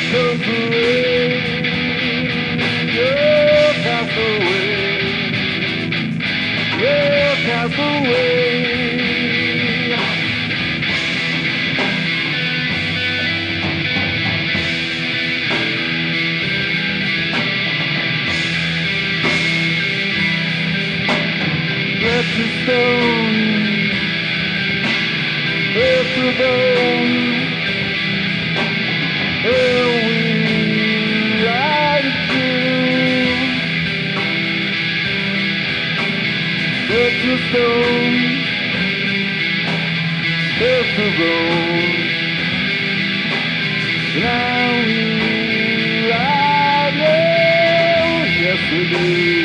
Cause the rain, you'll pass away. You'll pass away. Precious stone, earth to bone, and we ride it through. Precious stone, earth to bone, now we ride it, yes we do.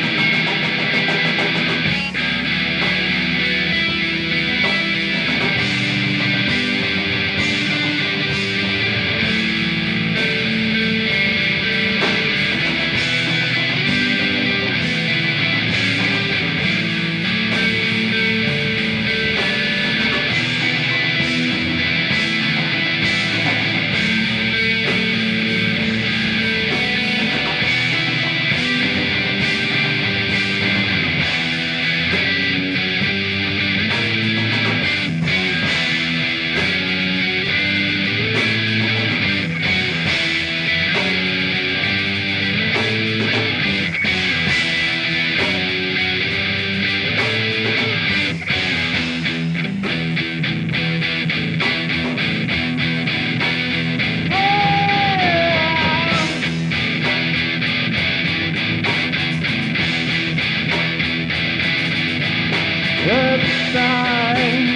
That time,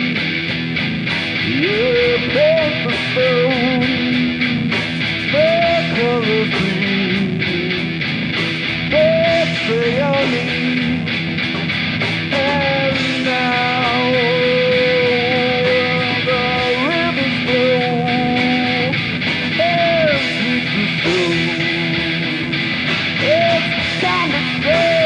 you paint the stone, the colors green, they say your name, and now the rivers flow, and sweet the soul. It's time to go.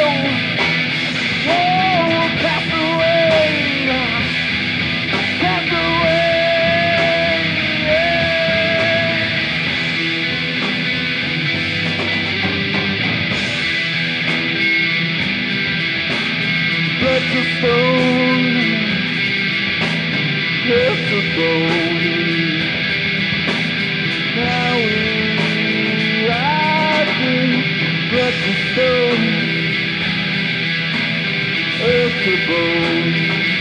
Precious stone, just a bone. Now we ride through precious stone, just a bone.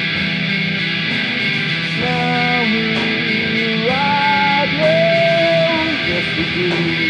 Now we ride through, yes we do.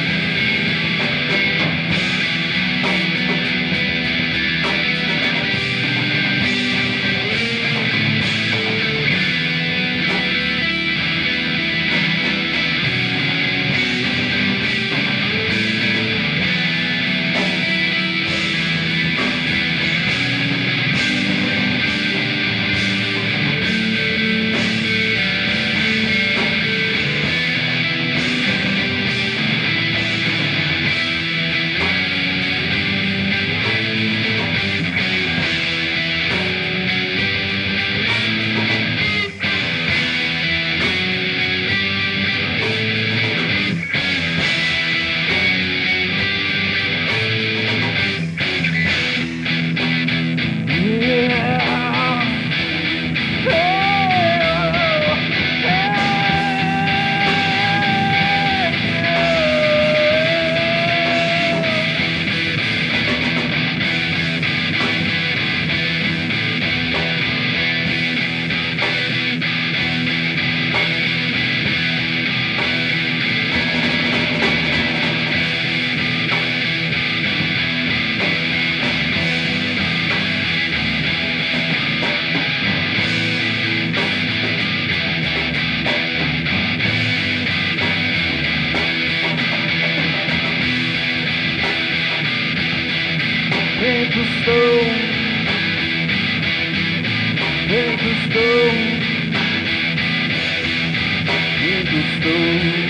Paint the stone, paint the stone, paint the stone.